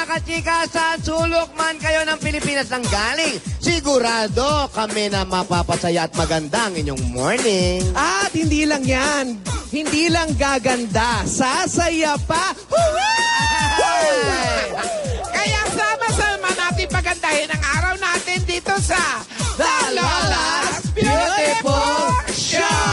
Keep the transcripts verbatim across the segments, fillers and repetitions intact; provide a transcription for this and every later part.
kachika, sa sulok man kayo ng Pilipinas nang galing, sigurado kami na mapapasaya at maganda ang inyong morning. At hindi lang yan, hindi lang gaganda, sasaya pa. Kaya sama-sama natin pagandahin ang araw natin dito sa The Lolas Beautiful Show!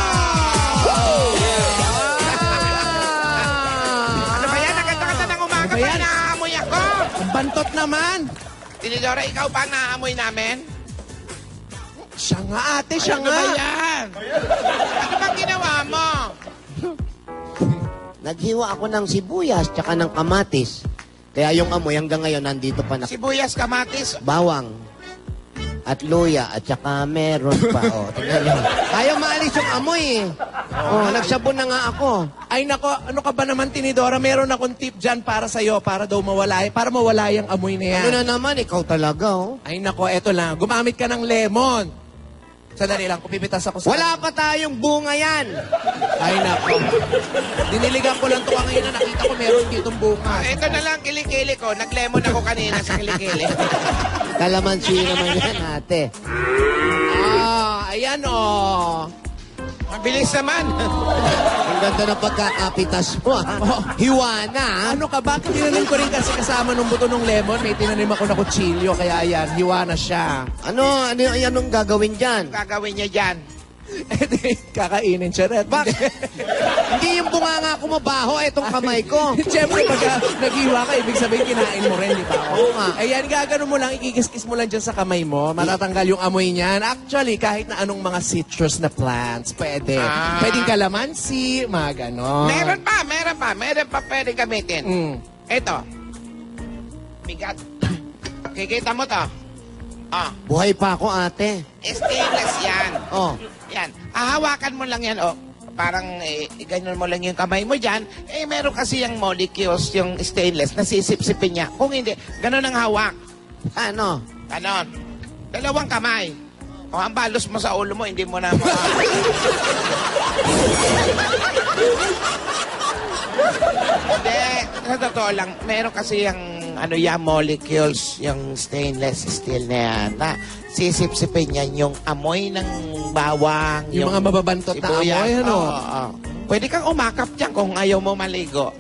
Ano ba yan? Naganda-ganda ng umaga pa naamoy ako. Ang bantot naman. Tinidora, ikaw ba naamoy namin? Siya nga ate, siya Ano nga. ba yan? Ano bang ginawa mo? Naghiwa ako ng sibuyas tsaka ng kamatis. Kaya yung amoy hanggang ngayon nandito pa na. Sibuyas, kamatis. Bawang at luya at saka meron pa. Oh, tingnan niyo. Ayaw maalis yung amoy eh. Oh, nagsabon na nga ako. Ay nako, ano ka ba naman Tinidora? Meron akong tip dyan para sa'yo, para daw mawala, para mawala yung amoy na yan. Ano na naman, ikaw talaga oh. Ay nako, eto lang. Gumamit ka ng lemon. Sandali lang, kupipitas ako sa... Wala pa tayong bunga yan. Ay nako. Diniligan ko lang ito ngayon na nakita ko meron ditong bunga. Ito na lang, kilikili ko. Nag-lemon ako kanina sa kilikili. Kalamansi naman yan, ate. Ah, ayan oh. Mabilis naman. Ang ganda ng pagkakapitas mo, ha? Hiwa na, ha? Ano ka ba? Tinanim ko rin kasi kasama nung buto ng lemon. May tinanim ako na kutsilyo, kaya ayan, hiwa na siya. Ano, ano, anong gagawin dyan? Gagawin niya dyan. Eh di, kakainin siya rin. Bak? Hindi yung bunga nga kumabaho, itong kamay ko. Siyempre, pag naghiwa ka, ibig sabihin kinain mo rin, di ba? Oo nga. Ayan, gagano mo lang, ikikis-kis mo lang dyan sa kamay mo. Matatanggal yung amoy niyan. Actually, kahit na anong mga citrus na plants, pwede. Ah. Pwedeng kalamansi, mga ganon. Meron pa, meron pa. Meron pa pwede gamitin. Mm. Ito. Bigat. Kikita mo to. Ah, Buhay pa ako, ate. stainless yan. Oh. Yan. Hahawakan mo lang yan, oh. Parang eh, ganyan mo lang yung kamay mo dyan. Eh, meron kasi yung molecules, yung stainless, nasisip-sipin niya. Kung hindi, ganun ang hawak. Ano? Ganon. Dalawang kamay. O, ang balos mo sa ulo mo, hindi mo na mo. Hindi. Sa totoo lang, meron kasi yung ano yan, molecules, yung stainless steel na yan, na sisip-sipin yan yung amoy ng bawang. Yung, yung mga mababantot na amoy, ano? Oo, oo. Pwede kang umakap dyan kung ayaw mo maligo.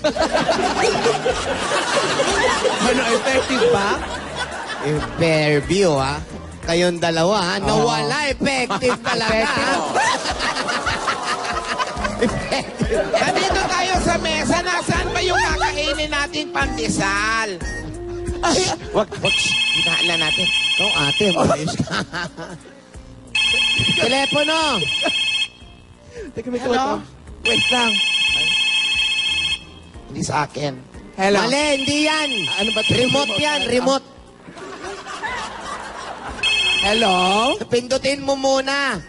Ano, effective ba? Eh, fair view, ha? Kayong dalawa, ha? Nawala, effective talaga, ha? Nandito tayo sa mesa. Nasaan ba yung kakainin nating pandesal? Ay, wag, wag. Hinaan natin. Ikaw, ate, maayos ka. Telepono! Teka, may Hello? tuwa. Wait lang. Hindi sa akin. Hello? Mali, hindi yan. Ano ba? Remote yan, remote. Hello? Pindutin mo muna.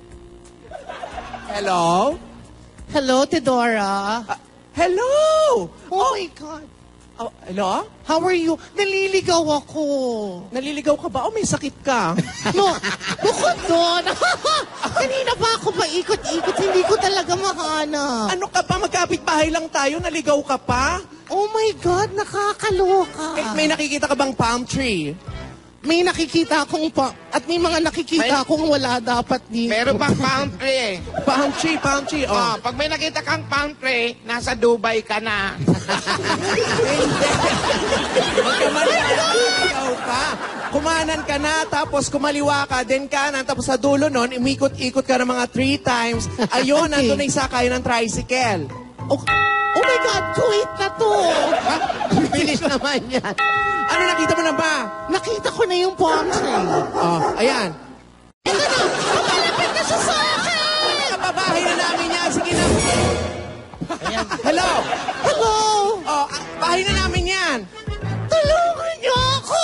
Hello? Hello, Tidora. Uh, hello! Oh, my God. Oh, hello? How are you? Naliligaw ako. Naliligaw ka ba? O may sakit ka? No, bukod doon. Kanina pa ako paikot-ikot. Hindi ko talaga mahanap. Ano ka pa? Magkapit-bahay lang tayo. Naligaw ka pa? Oh my God, nakakaloka. Eh, may nakikita ka bang palm tree? May nakikita akong pa... At may mga nakikita May- akong wala dapat dito. Meron pang palm tree eh. Palm tree, palm tree. Oh. Oh, pag may nakita kang palm tree, nasa Dubai ka na. Hindi. Magkamaligaw ka. Kumanan ka na, tapos kumaliwa ka, then kanan, tapos sa dulo nun, umikot-ikot ka ng mga three times. Ayun, Okay. nandun na isakay ng tricycle. Oh, oh my God, Kuwait na to. Bilis naman yan. Ano, nakita mo na ba? Nakita ko na yung palm tree. Oh, ayan. Ito na, malapit na siya sa akin. Kapabahay na namin yan. Sige na. Ayan. Hello? Hello. Oh, ah, bahay na namin yan. Tulungan niyo ako.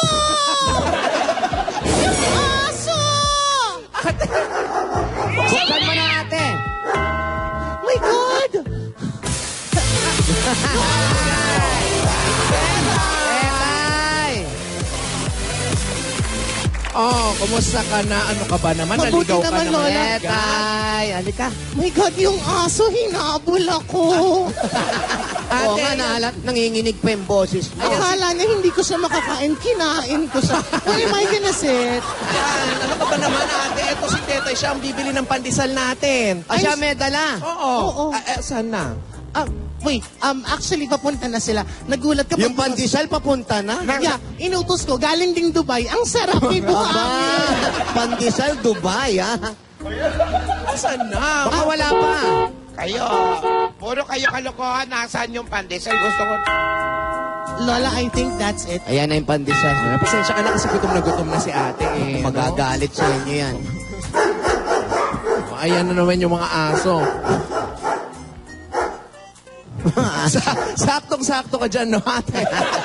Yung aso. Buksan mo na, ate. Oh my God. Etay! Oh, kumusta ka na? Ano ka ba naman? Mabuti Naligaw ka naman, naman. Lola. Etay! Halika. My God, yung aso, hinabol ako. Ate, Oo nga, naala, nanginginig pa yung boses mo. Akala niya hindi ko siya makakain, kinain ko siya. What am I gonna sit? Yan, ano ka ba naman ate? Ito si Tetay, siya ang bibili ng pandesal natin. Ah, siya may dala. Oo. Oo. Ah, eh, saan na? Ah, wait, um, actually, papunta na sila. Nagulat ka Yung pa- pandesal papunta na? Yeah, inutos ko. Galing ding Dubai. Ang sarap ito. Aba, pandesal Dubai, ah. Saan na? Baka wala pa. Kayo, puro kayo kalokohan. Nasaan yung pandesal? Gusto ko... Lola, I think that's it. Ayan na yung pandesal. Ah, pasensya ka na kasi gutom na gutom na si ate eh. no? Magagalit sa inyo yan. Oh, ayan na naman yung mga aso. Sa- Saktong-sakto ka dyan, no ate?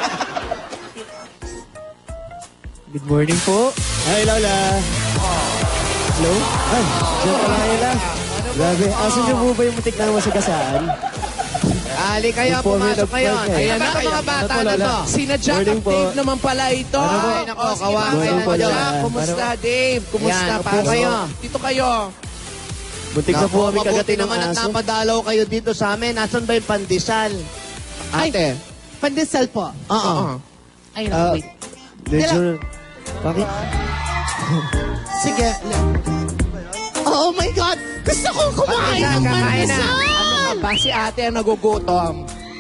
Good morning po. Hi, Lola. Hello? Ay, dyan pala Lola. Grabe, asan niyo po ba yung mutik na masagasaan? Ali kayo, pumasok kayo. Ayan na, mga bata Ano po, na Lola? to. Sina Jack Morning at po. Dave naman pala ito. Ano po? Ay, nako, Oh, sige, kawawa Ma'am naman po, Jack. Lola. Kumusta, Ano? Dave? Kumusta, Yan, upo Pasok? kayo. Dito kayo. Muntik na po kami Mabuti kagatin ng naman at aso. napadalaw kayo dito sa amin. Nasaan ba yung pandesal? Ate. Pandesal po. Oo. Ay, no, Ah, wait. medyo... Bakit? Sige. Oh my God! Gusto kong kumain ng Kakain na. pandesal! Ano ka ba? Si ate ang nagugutom.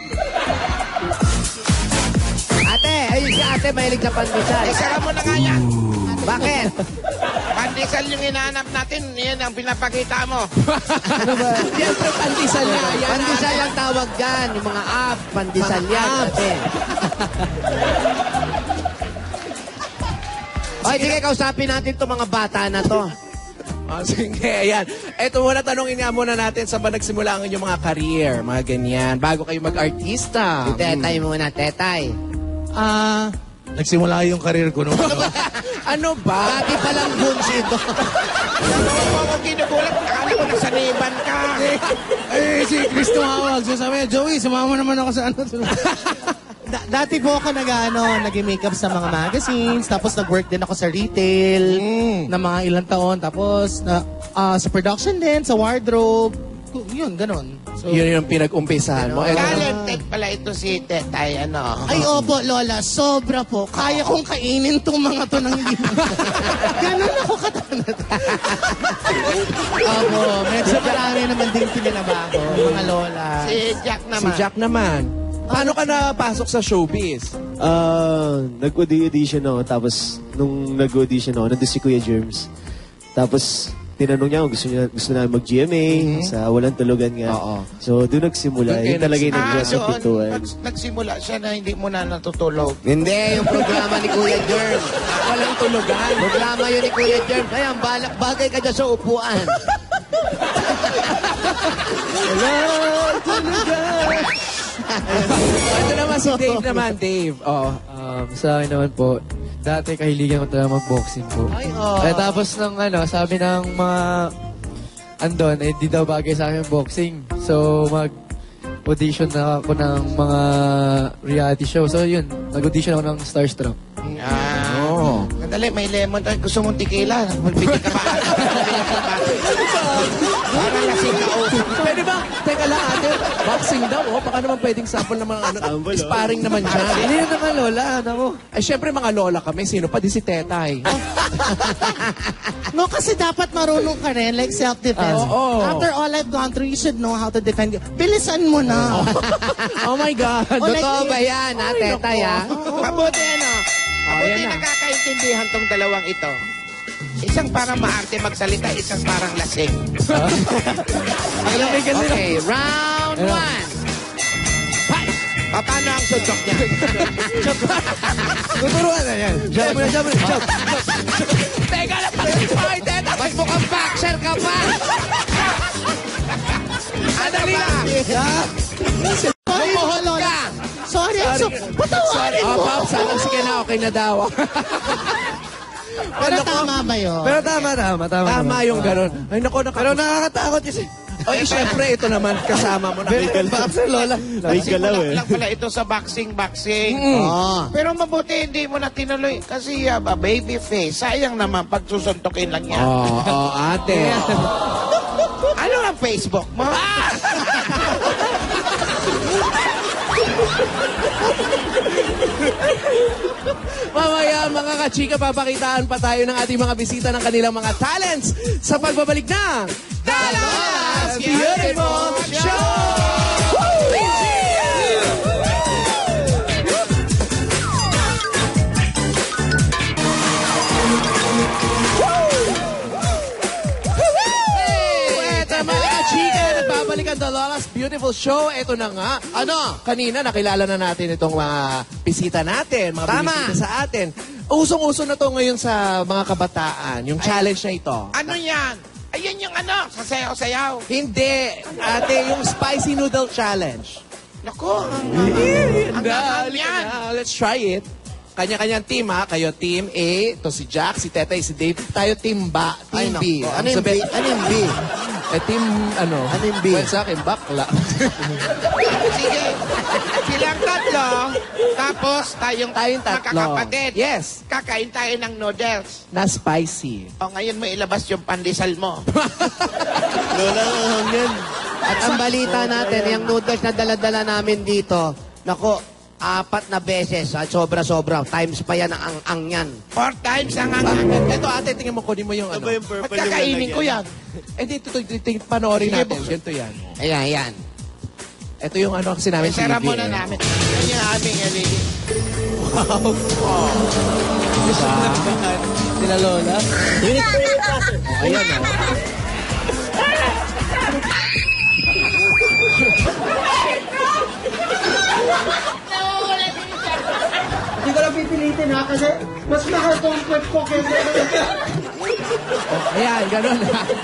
Ate, ayun si ate mahilig sa pandesal. Eh, sara mo na nga yan. Bakit? Pandesal yung hinahanap natin. Yan ang pinapakita mo. Ano ba? Siyempre, pandesal na. Yan, Pandesal ate. ang tawag dyan. Yung mga app, pandesal Mga yan. apps. Ate. Oy, sige, kausapin natin itong mga bata na to. Oh, sige, ayan. Ito muna, tanongin nga muna natin saan ba nagsimula ang inyong mga career, mga ganyan, bago kayo mag-artista. Si Tetay muna, Tetay. Ah, Nagsimula yung karir ko nung Ano ba? Dati palang bunsi ito. Huwag mo akong ginugulat. Akala ko nasaniban ka. eh, si Cristo hawag. So sabi niya, Joey, sumama naman ako sa ano. da- dati po ako nag, ano, nag-makeup sa mga magazines, tapos nag-work din ako sa retail na mga ilang taon, tapos na, ah, sa production din, sa wardrobe. Yun, ganun. So, Yun yung pinag-umpisahan mo. Ito, Talented pala ito si Tetay, ano. ay, opo, Lola, sobra po. Kaya kong kainin tong mga to ng hindi. Ganun ako katanat. Opo, medyo marami naman din pininabago, mga Lola. Si Jack si naman. Jack naman. Paano ka napasok sa showbiz? Ah, nag-audition ako, tapos nung nag-audition ako, nandun si Kuya Germs. Tapos, tinanong niya kung gusto niya gusto na mag-G M A sa Walang Tulugan nga. Oo. So, doon nagsimula. Doon kayo Yun talaga yung Ah, nag-dress sa doon. pintuan. Nags- nagsimula siya na hindi mo na natutulog. Hindi, yung programa ni Kuya Germ. Walang tulugan. Programa yun ni Kuya Germ. Kaya ang balak bagay ka dyan sa upuan. Ito naman si Dave naman, Dave. Oh. Um, sa akin naman po, dati kahiligan ko talaga mag-boxing po. Ay, oh. Eh, tapos ng ano, sabi ng mga andon, eh di daw bagay sa akin yung boxing. So, mag-audition na ako ng mga reality show. So, yun, nag-audition ako ng Starstruck. Ah. Oh. Madali, may lemon. Ay, gusto mong tequila. Magbiti ka ba? Parang lasing ka. Oh. Pwede ba? Teka lang, ate. Boxing daw, oh. Baka naman pwedeng sample ng mga ano. Tambol, oh. Sparring naman dyan. Hindi yun naman, Lola. Ano ko? Ay, syempre mga lola kami. Sino pa? Di si Tetay. No, kasi dapat marunong ka rin, like self-defense. Ah, oo. After all I've gone through, you should know how to defend you. Bilisan mo na. Oh my God. Oh, like- Totoo ba yan, ha, Tetay, ha? Mabuti ano. Mabuti yan na. nagkakaintindihan tong dalawang ito. Isang parang maarte magsalita, isang parang lasing. Okay, round one. Pa- Paano ang suntok niya? Tuturuan na yan. Jump, jump, jump. Teka lang. Ay, Tetay. Ba't mukhang boxer ka pa? Madali lang. Sorry, Lumuhod Lola. ka. Sorry, I'm so... Patawarin Oh, mo. Pops, alam, sige na, okay na daw. Pero tama ba yun? Pero tama, tama, tama. Tama naman. yung ganun. Ay, naku, naku. Pero nakakatakot kasi. Ay, syempre, ito naman, kasama mo na. Boxer, Lola. May galaw Simula eh. lang pala ito sa boxing, boxing. Oh. Pero mabuti hindi mo na tinuloy kasi uh, baby face. Sayang naman pag susuntokin lang yan. Oo, oh, ate. Ano ang Facebook mo? Mamaya, mga kachika, papakitaan pa tayo ng ating mga bisita ng kanilang mga talents sa pagbabalik ng The Lolas Beautiful Show! Eto, mga kachika, nagbabalik ang The Lolas Beautiful Show. Ito na nga. Ano? Kanina, nakilala na natin itong mga bisita natin, mga Tama. bisita sa atin. Usong-uso na to ngayon sa mga kabataan, yung challenge na ito. Ano yan? Ayun yung ano, sasayaw-sayaw. Hindi, ate, yung spicy noodle challenge. Naku, ang Ang galing yan. Let's try it. Kanya-kanyang team, ha? Kayo, team A. Ito si Jack, si Tetay, si Dave. Tayo, team ba, Ay, team B. nako. Ano yung B? Ano yung B? Eh, team, ano? Ano yung B? Well, sa akin, bakla. Sige. Silang tatlo, tapos tayong, Tayong tatlo. magkakapatid. Yes. Kakain tayo ng noodles. Na spicy. O ngayon mo ilabas yung pandesal mo. Lola, ang yan. At ang balita natin, yung noodles na dala-dala namin dito, nako, apat na beses, ah, sobra-sobra. Times pa yan ang ang yan. Four times ang ang Ito, ate, tingnan mo, kunin mo yung Ano ano. ba yung purple yung Pagkakainin ko yan. Eh, dito, dito, dito, panoorin Sige, natin. buksan. Ganito yan. Ayan, ayan. Ito yung ano kasi namin T V. Isara muna eh. namin. Yan yung aming L E D. Sila Lola. Ayan, oh. Hindi ko lang pipilitin ha, kasi mas mahal tong kwet ko kaysa... Ayan, ganun.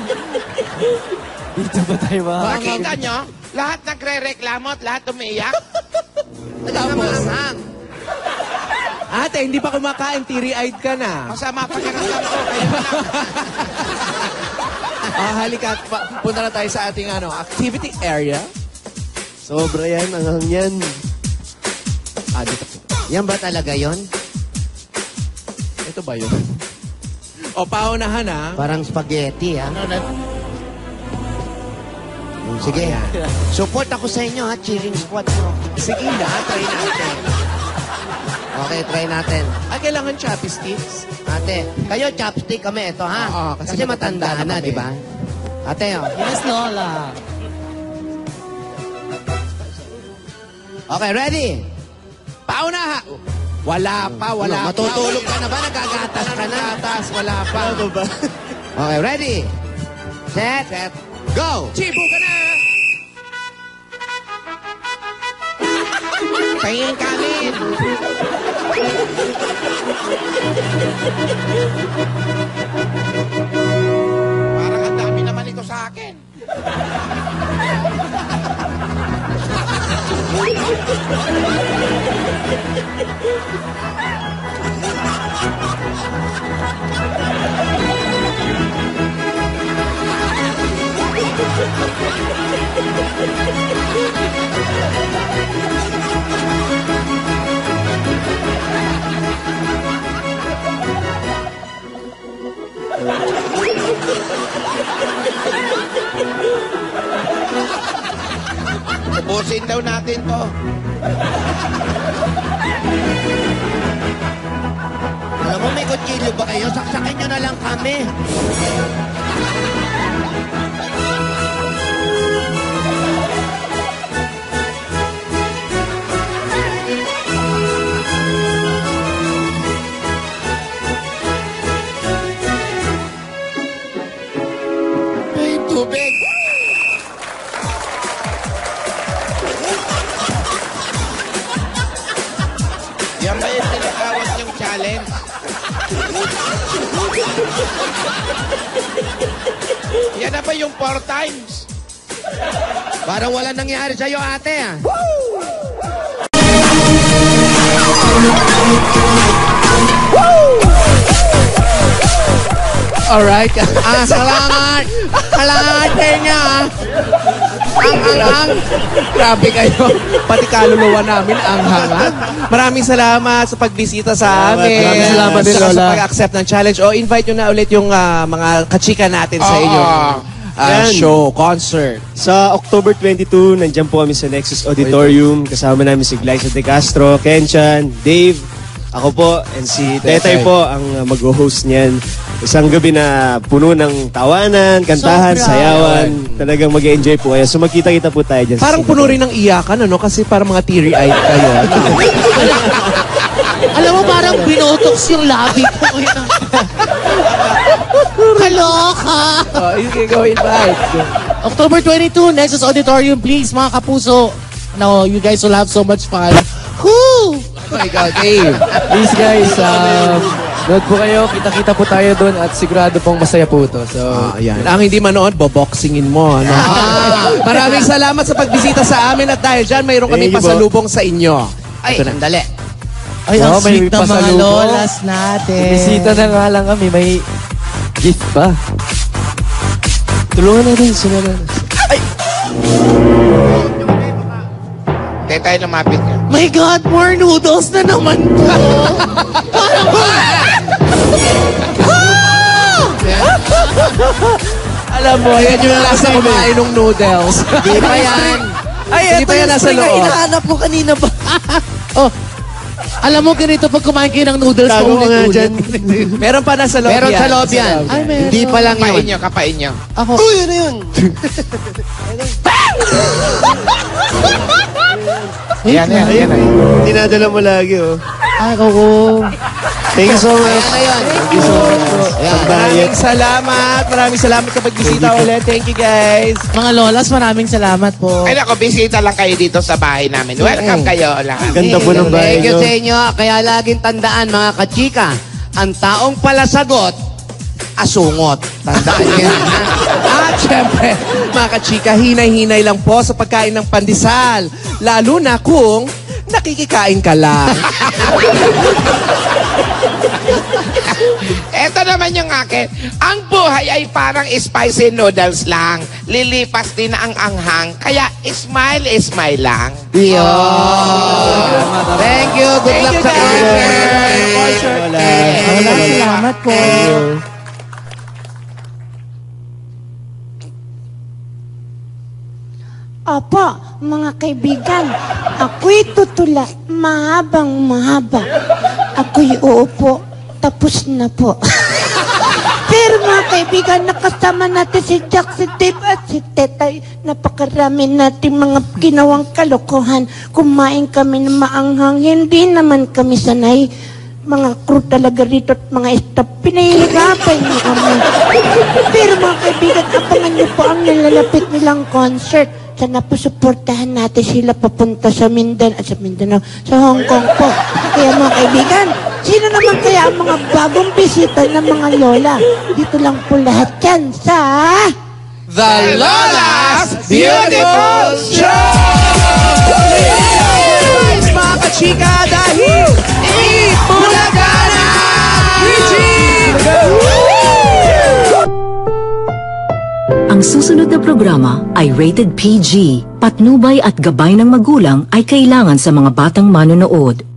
Dito ba tayo ba? Makita nyo, lahat nagre-reklamo at lahat umiiyak. Nagmamanghang. Ate, hindi pa kumakain, teary-eyed ka na. Masama pakiramdam ko. Kaya na. Ah, halika, pa- punta na tayo sa ating ano, activity area. Sobra yan, ang ang yan. Ah, dito. Yan ba talaga yon? Ito ba yun? O, paunahan ha. Parang spaghetti, ha? Mm, Sige. Support ako sa inyo, ha? Cheering squad mo. Sige na, try natin. Okay, try natin. Ah, kailangan chopsticks. Ate, kayo chopstick kami. Ito, ha? Oo, kasi kasi matanda matanda na na, kami. di ba? Ate, oh. Yes, Lola. Okay, ready? Paunahan! Wala pa, wala Ano, pa. matutulog ka na ba? Nagagatas ka na? Nagagatas, wala pa. Ano ba? Okay, ready? Set. Set. Go! Chibo ka na! Tingin kanin. Parang ang dami naman ito sa akin. Ubusin daw natin to. Alam mo, may kutsilyo ba kayo? Saksakin nyo na lang kami. May tubig. Yan ba yung tinatawag niyong challenge? Yan na ba yung four times? Parang wala nangyari sa'yo, ate, ah. Alright. Ah, salamat. Salamat sa inyo, ah. Ang, ang, ang. Grabe kayo. Pati kaluluwa namin, ang hanga. Maraming salamat sa pagbisita sa amin. Maraming salamat din, Saka Lola. sa pag-accept ng challenge. O, invite nyo na ulit yung ah, mga kachika natin sa Oo. inyo. ah, Yan. show, concert? Sa October twenty-two, nandiyan po kami sa Nexus Auditorium. Kasama namin si Glyza De Castro, Kenchan, Dave, ako po, and si Tetay po ang uh, mag-host niyan. Isang gabi na puno ng tawanan, kantahan, Sobra. sayawan. Talagang mag-enjoy po kayo. So magkita-kita po tayo dyan. sa Parang Singapore. puno rin ng iyakan, ano? Kasi parang mga teary-eyed kayo. Alam mo, parang binotox yung labi ko. Kaloka! Oh, you can go invite. October twenty-two, Nexus Auditorium, please, mga kapuso. No, you guys will have so much fun. Woo! Oh my God, Dave. Please guys, um, nood po kayo, kita-kita po tayo doon at sigurado pong masaya po ito. So, Ah, ayan. Ang hindi manood, boboxingin mo. Ano? Ah, maraming salamat sa pagbisita sa amin at dahil dyan, mayroon kami Thank you po. pasalubong sa inyo. Ay, sandali. Ay, ang Oh, may sweet ng mga pasalubong. lolas natin. bisita na nga lang kami, may gift pa. Tulungan natin sila na. Tayo tayo lumapit niya. My God, more noodles na naman po. Parang Alam mo, yan yung lasa kumain ng noodles. Di pa yan. Ay, Hindi ito pa yung yan nasa spring na loob. hinahanap ko kanina ba? Oh, alam mo ganito pag kumain kayo ng noodles Tago pa ka nga ulit-ulit. dyan. Meron pa nasa loob Meron yan. sa loob yan. Ay, meron. Hindi pa lang Kapain yun. nyo, kapain nyo. Ako, Uy, ano yun? Yan, yan, yan. Dinadala mo lagi, oh. ay, oo. Thank you so much. Ano yun? Thank you so much po. Maraming salamat. Maraming salamat sa pagbisita ulit. Thank you, guys. Mga lolas, maraming salamat po. Ay, nako, bisita lang kayo dito sa bahay namin. Welcome kayo lahat. Ganda po ng bahay Thank you nyo. sa inyo. Kaya laging tandaan, mga kachika, ang taong palasagot, asungot. Tandaan niyo yan. ha? At syempre, mga kachika, hinay-hinay lang po sa pagkain ng pandesal. Lalo na kung nakikikain ka lang. Ito naman yung akin. Ang buhay ay parang spicy noodles lang. Lilipas din ang anghang. Kaya smile, smile lang. Yun. Thank you. Good Thank luck you, sa guys. concert. Wala. Wala, salamat po. Opo, mga kaibigan, ako'y tutula, mahabang mahaba. Ako'y uupo, tapos na po. Pero mga kaibigan, nakasama natin si Jack, si Dave at si Tetay. Napakarami natin mga ginawang kalokohan. Kumain kami ng maanghang, hindi naman kami sanay. Mga crew talaga rito at mga staff, pinahihirapan niyo kami. Pero mga kaibigan, abangan niyo po ang nilalapit nilang concert. Sana po suportahan natin sila papunta sa Mindanao, sa Mindanao, sa Hong Kong po. Kaya mga kaibigan, sino naman kaya ang mga bagong bisita ng mga lola? Dito lang po lahat yan sa... The Lolas Beautiful Show! Guys, mga kachika, dahil Ipulagana! Ang susunod na programa ay rated P G. Patnubay at gabay ng magulang ay kailangan sa mga batang manonood.